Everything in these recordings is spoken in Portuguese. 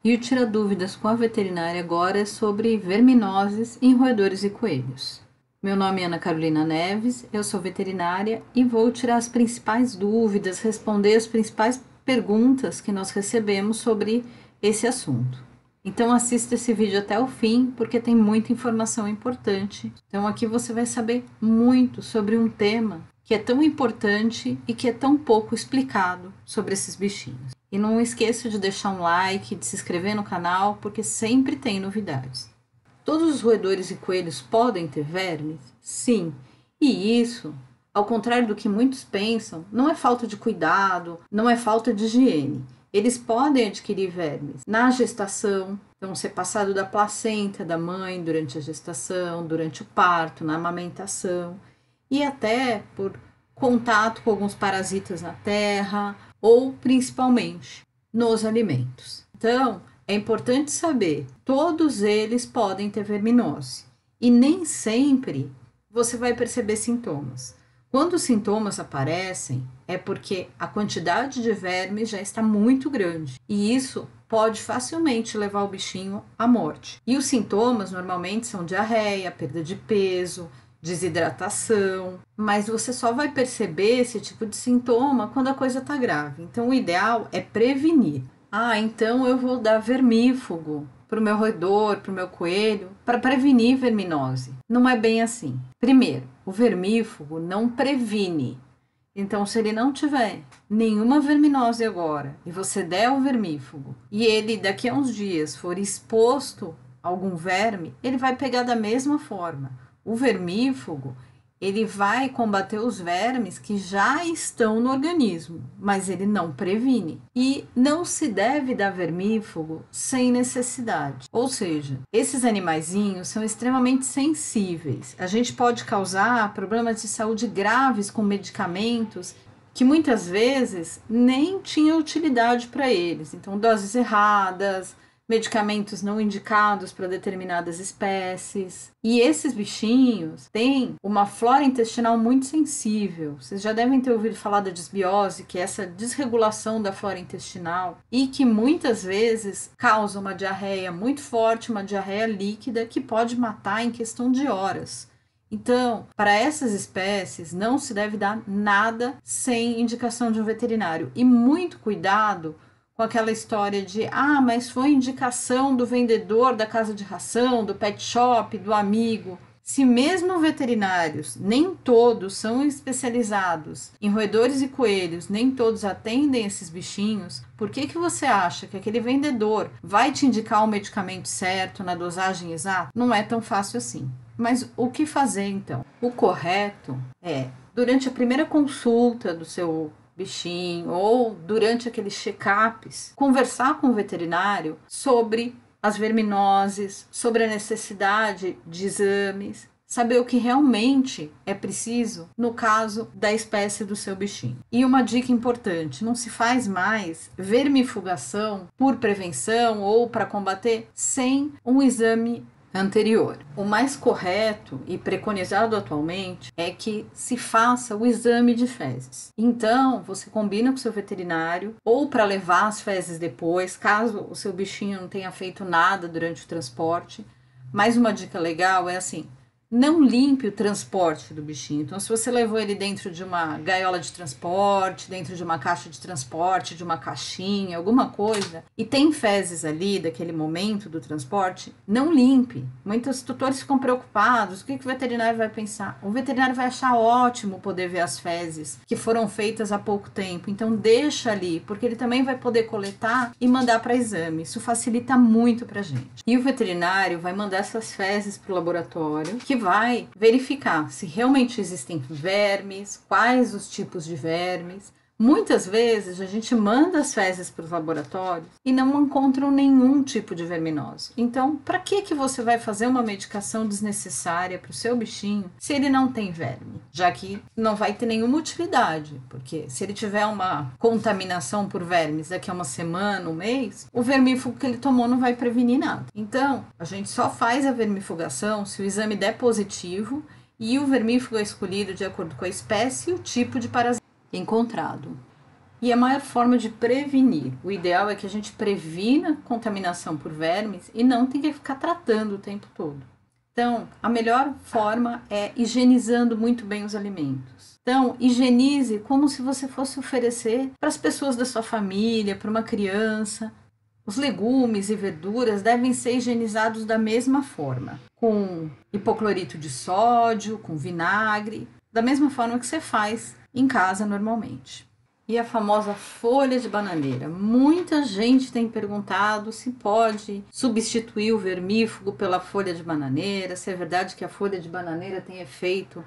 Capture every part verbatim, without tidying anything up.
E o Tira Dúvidas com a Veterinária agora é sobre verminoses em roedores e coelhos. Meu nome é Ana Carolina Neves, eu sou veterinária e vou tirar as principais dúvidas, responder as principais perguntas que nós recebemos sobre esse assunto. Então assista esse vídeo até o fim, porque tem muita informação importante. Então aqui você vai saber muito sobre um tema que é tão importante e que é tão pouco explicado sobre esses bichinhos. E não esqueça de deixar um like, de se inscrever no canal, porque sempre tem novidades. Todos os roedores e coelhos podem ter vermes? Sim. E isso, ao contrário do que muitos pensam, não é falta de cuidado, não é falta de higiene. Eles podem adquirir vermes na gestação, então ser passado da placenta da mãe durante a gestação, durante o parto, na amamentação, e até por contato com alguns parasitas na terra, ou principalmente nos alimentos. Então, é importante saber, todos eles podem ter verminose e nem sempre você vai perceber sintomas. Quando os sintomas aparecem, é porque a quantidade de vermes já está muito grande e isso pode facilmente levar o bichinho à morte. E os sintomas normalmente são diarreia, perda de peso, desidratação, mas você só vai perceber esse tipo de sintoma quando a coisa está grave. Então o ideal é prevenir. Ah, então eu vou dar vermífugo para o meu roedor, para o meu coelho, para prevenir verminose. Não é bem assim. Primeiro, o vermífugo não previne. Então, se ele não tiver nenhuma verminose agora e você der o vermífugo e ele daqui a uns dias for exposto a algum verme, ele vai pegar da mesma forma. O vermífugo, ele vai combater os vermes que já estão no organismo, mas ele não previne. E não se deve dar vermífugo sem necessidade. Ou seja, esses animaizinhos são extremamente sensíveis. A gente pode causar problemas de saúde graves com medicamentos que muitas vezes nem tinham utilidade para eles. Então, doses erradas, medicamentos não indicados para determinadas espécies. E esses bichinhos têm uma flora intestinal muito sensível. Vocês já devem ter ouvido falar da disbiose, que é essa desregulação da flora intestinal e que muitas vezes causa uma diarreia muito forte, uma diarreia líquida que pode matar em questão de horas. Então, para essas espécies, não se deve dar nada sem indicação de um veterinário. E muito cuidado com aquela história de, ah, mas foi indicação do vendedor da casa de ração, do pet shop, do amigo. Se mesmo veterinários, nem todos são especializados em roedores e coelhos, nem todos atendem esses bichinhos, por que que você acha que aquele vendedor vai te indicar o medicamento certo, na dosagem exata? Não é tão fácil assim. Mas o que fazer então? O correto é, durante a primeira consulta do seu bichinho ou durante aqueles check-ups, conversar com o veterinário sobre as verminoses, sobre a necessidade de exames, saber o que realmente é preciso no caso da espécie do seu bichinho. E uma dica importante, não se faz mais vermifugação por prevenção ou para combater sem um exame anterior. O mais correto e preconizado atualmente é que se faça o exame de fezes. Então, você combina com o seu veterinário ou para levar as fezes depois, caso o seu bichinho não tenha feito nada durante o transporte. Mas uma dica legal é assim, não limpe o transporte do bichinho. Então, se você levou ele dentro de uma gaiola de transporte, dentro de uma caixa de transporte, de uma caixinha, alguma coisa, e tem fezes ali daquele momento do transporte, não limpe. Muitos tutores ficam preocupados. O que, que o veterinário vai pensar? O veterinário vai achar ótimo poder ver as fezes que foram feitas há pouco tempo. Então, deixa ali, porque ele também vai poder coletar e mandar para exame. Isso facilita muito para a gente. E o veterinário vai mandar essas fezes para o laboratório, que vai verificar se realmente existem vermes, quais os tipos de vermes. Muitas vezes a gente manda as fezes para os laboratórios e não encontram nenhum tipo de verminose. Então, para que que você vai fazer uma medicação desnecessária para o seu bichinho se ele não tem verme? Já que não vai ter nenhuma utilidade, porque se ele tiver uma contaminação por vermes daqui a uma semana, um mês, o vermífugo que ele tomou não vai prevenir nada. Então, a gente só faz a vermifugação se o exame der positivo e o vermífugo é escolhido de acordo com a espécie e o tipo de parasita encontrado. e a maior forma de prevenir. O ideal é que a gente previna contaminação por vermes e não tenha que ficar tratando o tempo todo. Então, a melhor forma é higienizando muito bem os alimentos. Então, higienize como se você fosse oferecer para as pessoas da sua família, para uma criança. Os legumes e verduras devem ser higienizados da mesma forma, com hipoclorito de sódio, com vinagre, da mesma forma que você faz em casa normalmente. E a famosa folha de bananeira. Muita gente tem perguntado se pode substituir o vermífugo pela folha de bananeira, se é verdade que a folha de bananeira tem efeito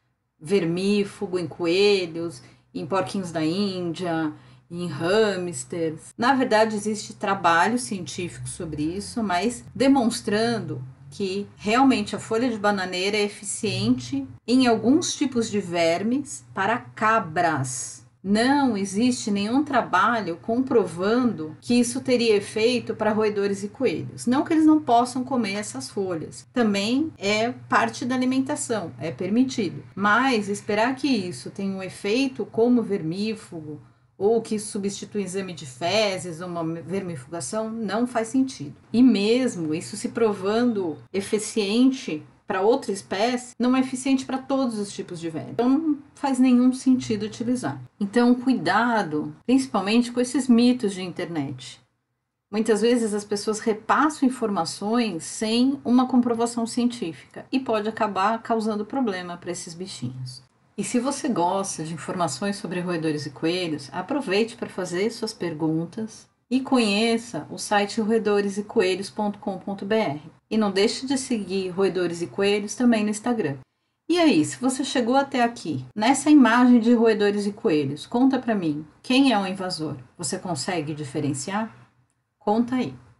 vermífugo em coelhos, em porquinhos da Índia, em hamsters. Na verdade, existe trabalho científico sobre isso, mas demonstrando que realmente a folha de bananeira é eficiente em alguns tipos de vermes para cabras. Não existe nenhum trabalho comprovando que isso teria efeito para roedores e coelhos. Não que eles não possam comer essas folhas. Também é parte da alimentação, é permitido. Mas esperar que isso tenha um efeito como vermífugo ou que isso substitui um exame de fezes ou uma vermifugação, não faz sentido. E mesmo isso se provando eficiente para outra espécie, não é eficiente para todos os tipos de verme. Então não faz nenhum sentido utilizar. Então cuidado, principalmente com esses mitos de internet. Muitas vezes as pessoas repassam informações sem uma comprovação científica e pode acabar causando problema para esses bichinhos. E se você gosta de informações sobre roedores e coelhos, aproveite para fazer suas perguntas e conheça o site roedores e coelhos ponto com ponto b r. E não deixe de seguir Roedores e Coelhos também no Instagram. E aí, se você chegou até aqui, nessa imagem de roedores e coelhos, conta para mim, quem é o invasor? Você consegue diferenciar? Conta aí.